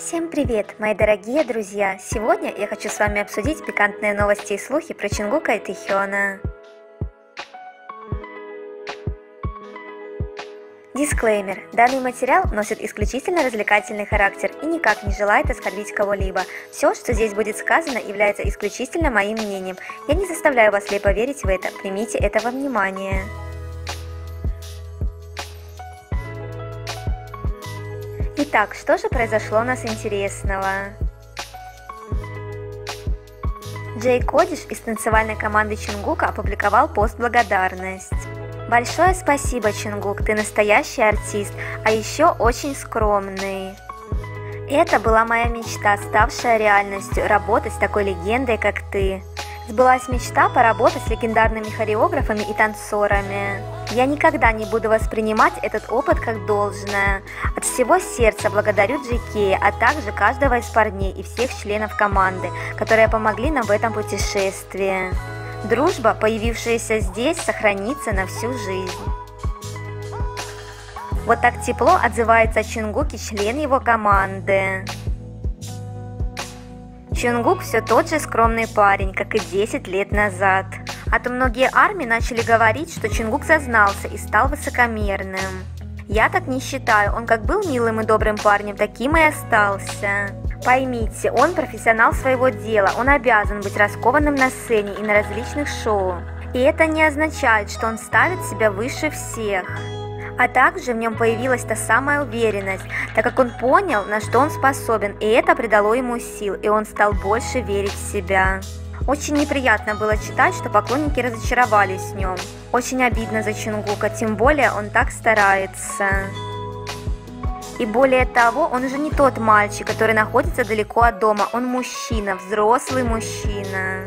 Всем привет, мои дорогие друзья! Сегодня я хочу с вами обсудить пикантные новости и слухи про Чонгука и Тэхёна. Дисклеймер. Данный материал носит исключительно развлекательный характер и никак не желает оскорбить кого-либо. Все, что здесь будет сказано, является исключительно моим мнением. Я не заставляю вас слепо верить в это, примите это во внимание. Итак, что же произошло у нас интересного? Джей Кодиш из танцевальной команды Чонгука опубликовал пост «Благодарность». Большое спасибо, Чонгук, ты настоящий артист, а еще очень скромный. Это была моя мечта, ставшая реальностью, работать с такой легендой, как ты. Сбылась мечта поработать с легендарными хореографами и танцорами. Я никогда не буду воспринимать этот опыт как должное. От всего сердца благодарю Джейкея, а также каждого из парней и всех членов команды, которые помогли нам в этом путешествии. Дружба, появившаяся здесь, сохранится на всю жизнь. Вот так тепло отзывается о Чонгуке член его команды. Чонгук все тот же скромный парень, как и 10 лет назад. А то многие армии начали говорить, что Чонгук зазнался и стал высокомерным. Я так не считаю, он как был милым и добрым парнем, таким и остался. Поймите, он профессионал своего дела, он обязан быть раскованным на сцене и на различных шоу. И это не означает, что он ставит себя выше всех. А также в нем появилась та самая уверенность, так как он понял, на что он способен, и это придало ему сил, и он стал больше верить в себя. Очень неприятно было читать, что поклонники разочаровались в нем. Очень обидно за Чонгука, тем более он так старается. И более того, он уже не тот мальчик, который находится далеко от дома, он мужчина, взрослый мужчина.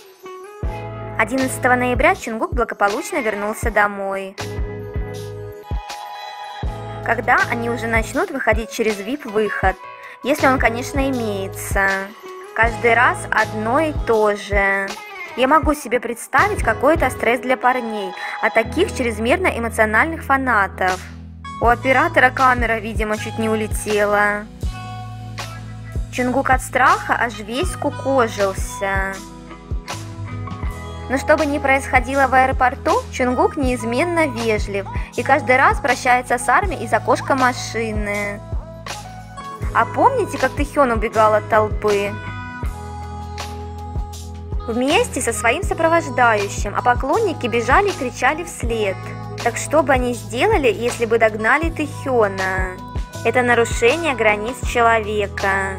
11 ноября Чонгук благополучно вернулся домой. Когда они уже начнут выходить через VIP-выход, если он, конечно, имеется. Каждый раз одно и то же. Я могу себе представить какой-то стресс для парней, а таких чрезмерно эмоциональных фанатов. У оператора камера, видимо, чуть не улетела. Чонгук от страха аж весь скукожился. Но что бы ни происходило в аэропорту, Чонгук неизменно вежлив и каждый раз прощается с армией из окошка машины. А помните, как Тэхён убегал от толпы? Вместе со своим сопровождающим, а поклонники бежали и кричали вслед. Так что бы они сделали, если бы догнали Тэхёна? Это нарушение границ человека.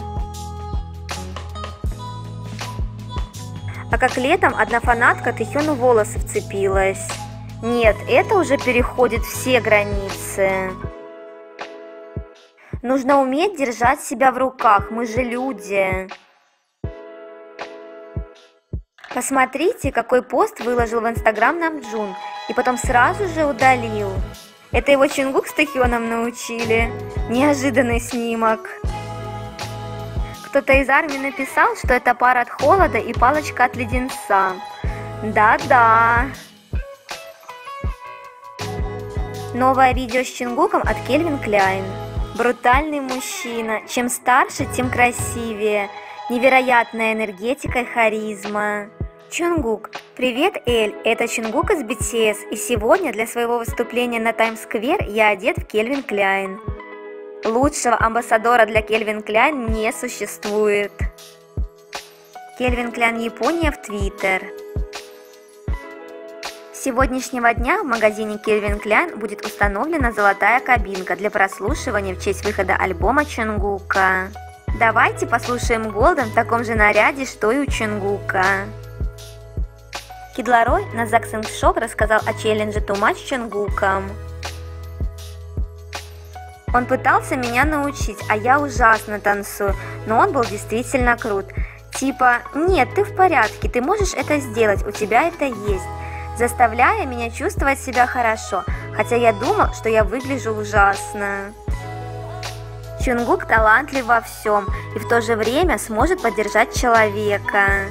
А как летом одна фанатка Тэхёну в волосы вцепилась. Нет, это уже переходит все границы. Нужно уметь держать себя в руках, мы же люди. Посмотрите, какой пост выложил в Инстаграм Намджун, и потом сразу же удалил. Это его Чонгук с Тэхёном научили. Неожиданный снимок. Кто-то из армии написал, что это пар от холода и палочка от леденца. Да-да. Новое видео с Чонгуком от Кельвин Кляйн. Брутальный мужчина. Чем старше, тем красивее. Невероятная энергетика и харизма. Чонгук. Привет, Эль. Это Чонгук из BTS. И сегодня для своего выступления на Таймс-сквер я одет в Кельвин Кляйн. Лучшего амбассадора для Кельвин Кляйн не существует. Кельвин Кляйн Япония в Твиттер. С сегодняшнего дня в магазине Кельвин Кляйн будет установлена золотая кабинка для прослушивания в честь выхода альбома Чонгука. Давайте послушаем Голден в таком же наряде, что и у Чонгука. Кид Ларой на Zakksing Shop рассказал о челлендже Too Much с Чонгуком. Он пытался меня научить, а я ужасно танцую, но он был действительно крут. Типа, нет, ты в порядке, ты можешь это сделать, у тебя это есть. Заставляя меня чувствовать себя хорошо, хотя я думал, что я выгляжу ужасно. Чонгук талантлив во всем и в то же время сможет поддержать человека.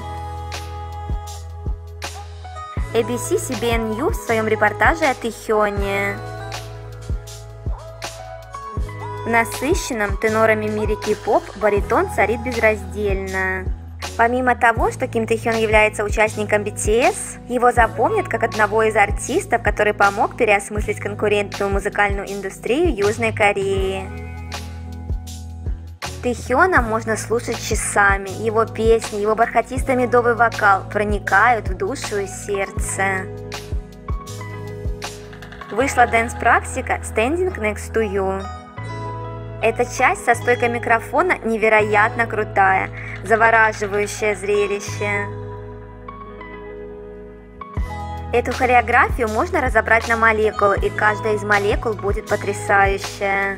ABC CBN News в своем репортаже о Тэхёне. В насыщенном тенорами мире кей-поп баритон царит безраздельно. Помимо того, что Ким Тэ-хён является участником BTS, его запомнят как одного из артистов, который помог переосмыслить конкурентную музыкальную индустрию Южной Кореи. Тэ-хёна можно слушать часами, его песни, его бархатистый медовый вокал проникают в душу и сердце. Вышла дэнс-практика Standing Next to You. Эта часть со стойкой микрофона невероятно крутая, завораживающее зрелище. Эту хореографию можно разобрать на молекулы, и каждая из молекул будет потрясающая.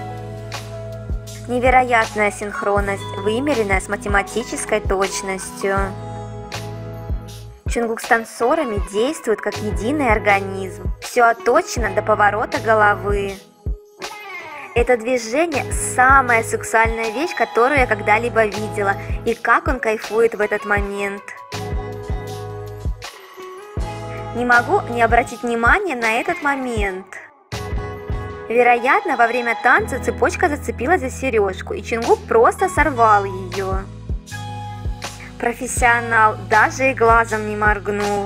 Невероятная синхронность, вымеренная с математической точностью. Чунгук с танцорами действует как единый организм. Все отточено до поворота головы. Это движение – самая сексуальная вещь, которую я когда-либо видела, и как он кайфует в этот момент. Не могу не обратить внимание на этот момент. Вероятно, во время танца цепочка зацепилась за сережку, и Чунгук просто сорвал ее. Профессионал, даже и глазом не моргнул.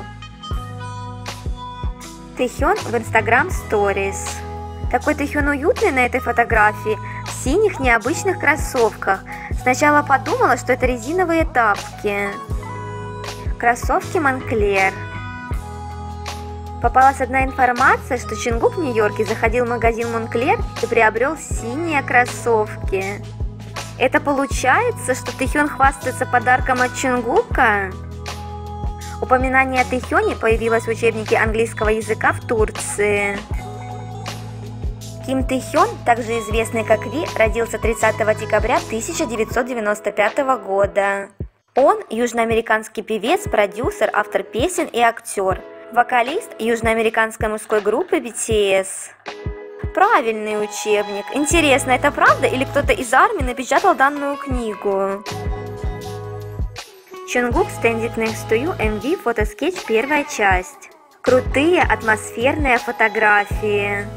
Тэ-хён в Instagram Stories. Такой Тэ-хён уютный на этой фотографии, в синих необычных кроссовках. Сначала подумала, что это резиновые тапки. Кроссовки Монклер. Попалась одна информация, что Чунгук в Нью-Йорке заходил в магазин Монклер и приобрел синие кроссовки. Это получается, что Тэ-хён хвастается подарком от Чунгука? Упоминание о Тэ-хёне появилось в учебнике английского языка в Турции. Ким Тэ-хён, также известный как Ви, родился 30 декабря 1995 года. Он южноамериканский певец, продюсер, автор песен и актер. Вокалист южноамериканской мужской группы BTS. Правильный учебник. Интересно, это правда или кто-то из армии напечатал данную книгу? Чунгук Standing Next to You MV фотоскетч, первая часть. Крутые атмосферные фотографии.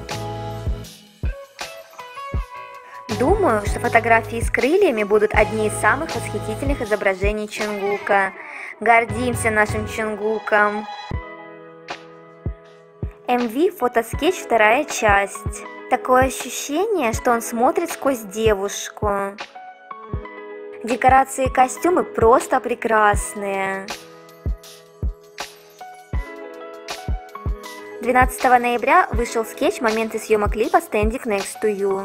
Думаю, что фотографии с крыльями будут одни из самых восхитительных изображений Чунгука. Гордимся нашим Чунгуком. MV фотоскетч, вторая часть. Такое ощущение, что он смотрит сквозь девушку. Декорации и костюмы просто прекрасные. 12 ноября вышел скетч «Моменты съемок клипа Standing Next to You».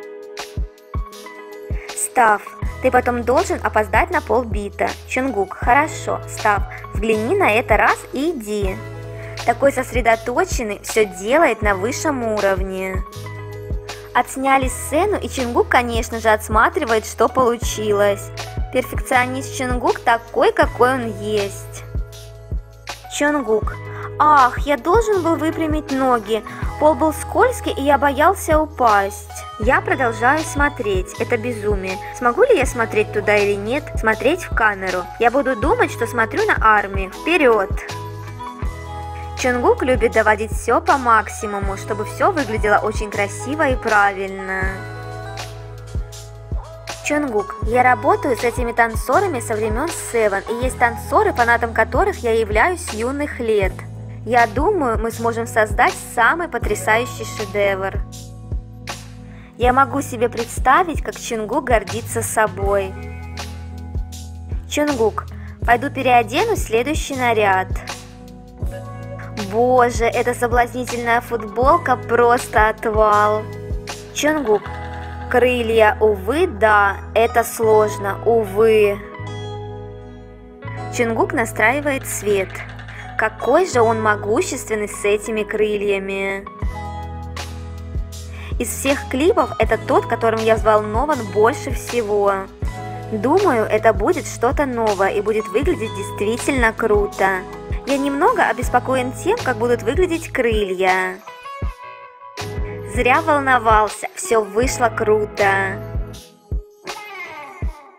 Став, ты потом должен опоздать на полбита. Чунгук, хорошо. Став, взгляни на это раз и иди. Такой сосредоточенный, все делает на высшем уровне. Отсняли сцену, и Чунгук, конечно же, отсматривает, что получилось. Перфекционист Чунгук такой, какой он есть. Чунгук. Ах, я должен был выпрямить ноги. Пол был скользкий, и я боялся упасть. Я продолжаю смотреть. Это безумие. Смогу ли я смотреть туда или нет? Смотреть в камеру. Я буду думать, что смотрю на армию. Вперед! Чунгук любит доводить все по максимуму, чтобы все выглядело очень красиво и правильно. Чунгук, я работаю с этими танцорами со времен Seven, и есть танцоры, фанатом которых я являюсь с юных лет. Я думаю, мы сможем создать самый потрясающий шедевр. Я могу себе представить, как Чунгук гордится собой. Чунгук, пойду переоденусь в следующий наряд. Боже, эта соблазнительная футболка просто отвал. Чунгук, крылья, увы, да, это сложно, увы. Чунгук настраивает свет. Какой же он могущественный с этими крыльями. Из всех клипов это тот, которым я взволнован больше всего. Думаю, это будет что-то новое и будет выглядеть действительно круто. Я немного обеспокоен тем, как будут выглядеть крылья. Зря волновался, все вышло круто.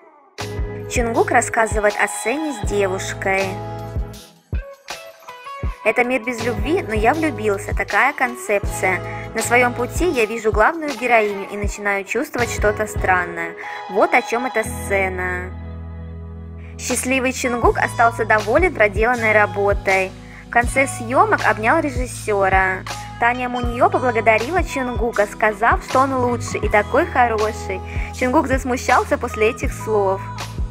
Чунгук рассказывает о сцене с девушкой. Это мир без любви, но я влюбился, такая концепция. На своем пути я вижу главную героиню и начинаю чувствовать что-то странное. Вот о чем эта сцена. Счастливый Чингук остался доволен проделанной работой. В конце съемок обнял режиссера. Таня Муньо поблагодарила Чингука, сказав, что он лучший и такой хороший. Чингук засмущался после этих слов.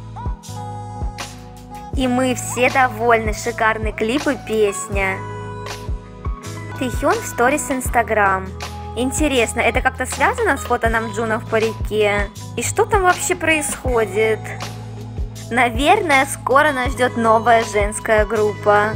И мы все довольны, шикарный клип и песня. Тэхён в сторис Инстаграм. Интересно, это как-то связано с фото Намджуна в парике? И что там вообще происходит? Наверное, скоро нас ждет новая женская группа.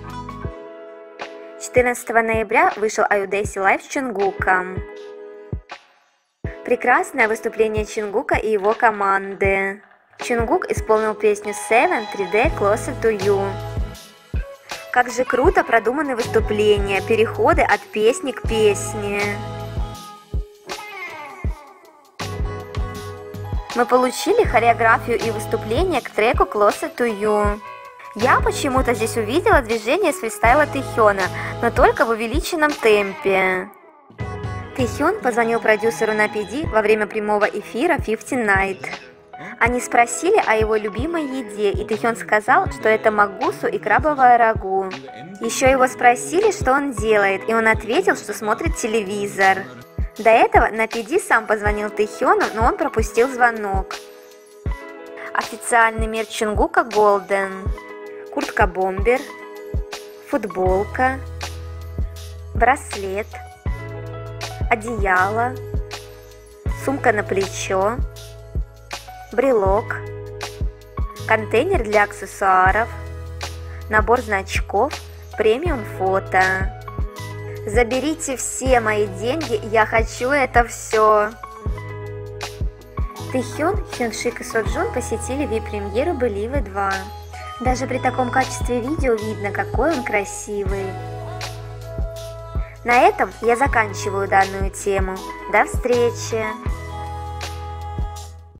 14 ноября вышел Ayudesi Live с Чингуком. Прекрасное выступление Чингука и его команды. Чингук исполнил песню Seven 3D Closer to You. Как же круто продуманы выступления, переходы от песни к песне. Мы получили хореографию и выступление к треку Closer to You. Я почему-то здесь увидела движение с фристайла Тэхёна, но только в увеличенном темпе. Тэхён позвонил продюсеру на PD во время прямого эфира 50 Night. Они спросили о его любимой еде, и Тэхён сказал, что это магусу и крабовое рагу. Еще его спросили, что он делает, и он ответил, что смотрит телевизор. До этого на PD сам позвонил Тэхёну, но он пропустил звонок. Официальный мерч Чингука Golden. Куртка-бомбер, футболка, браслет, одеяло, сумка на плечо, брелок, контейнер для аксессуаров, набор значков, премиум фото. Заберите все мои деньги, я хочу это все. Тэхён, Хёншик и Соджун посетили VIP-премьеру Believe 2. Даже при таком качестве видео видно, какой он красивый. На этом я заканчиваю данную тему. До встречи!